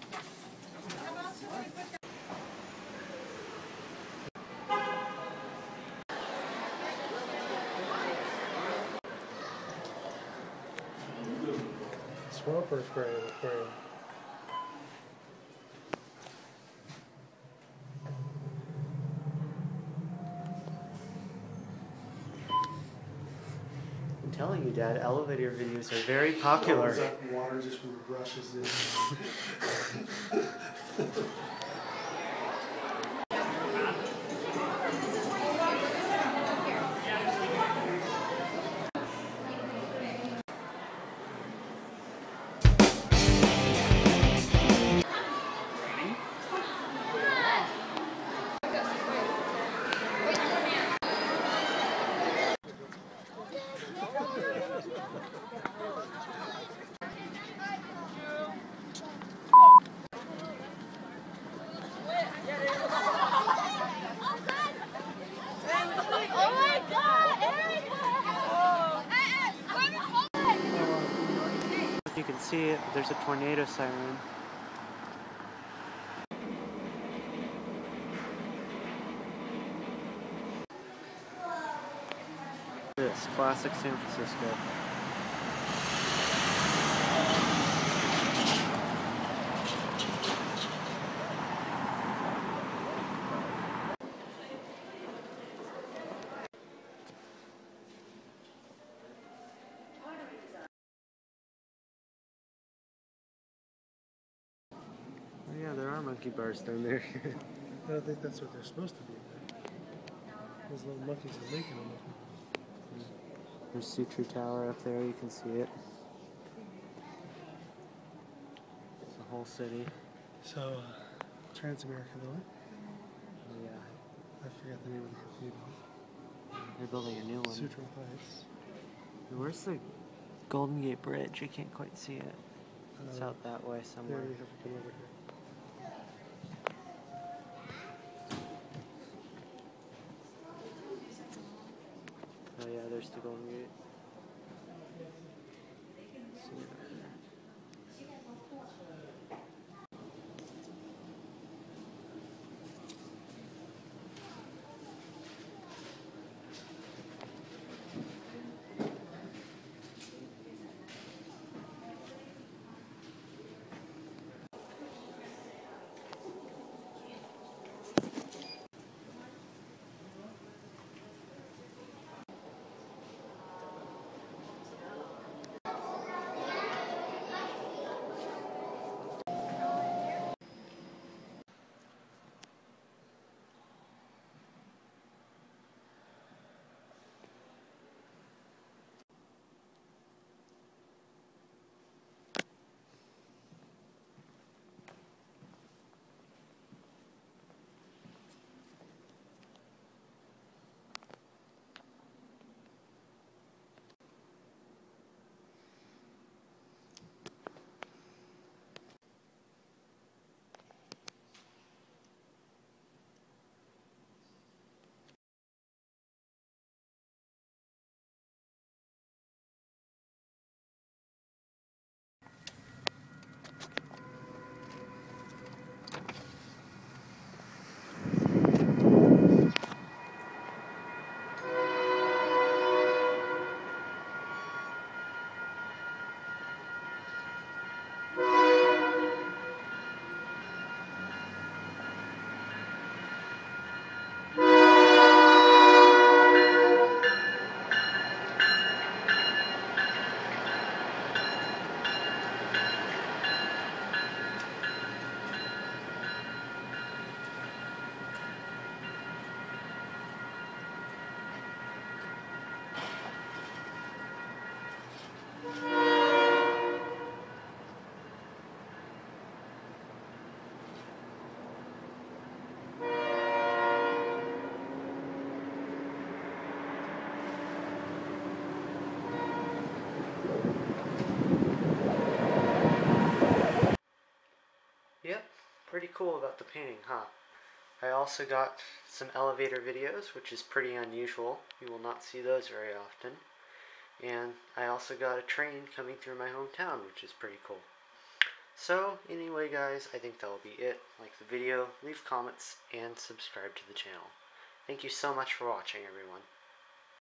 Swamper spray for you. I'm telling you, Dad, elevator videos are very popular. That water just rushes in. You can see it, but there's a tornado siren. This classic San Francisco. Yeah, there are monkey bars down there. I don't think that's what they're supposed to be. Those little monkeys are making them. There's Sutro Tower up there, you can see it. It's the whole city. So, Trans-America, though? Yeah. I forgot the name of the cathedral. They're building a new one. Sutro Heights. Where's the Golden Gate Bridge? I can't quite see it. It's out that way somewhere. Yeah, we have to come over here. Oh yeah, there's the Golden Gate. Yep, pretty cool about the painting, huh? I also got some elevator videos, which is pretty unusual. You will not see those very often. And I also got a train coming through my hometown, which is pretty cool. So anyway guys, I think that will be it. Like the video, leave comments, and subscribe to the channel. Thank you so much for watching everyone.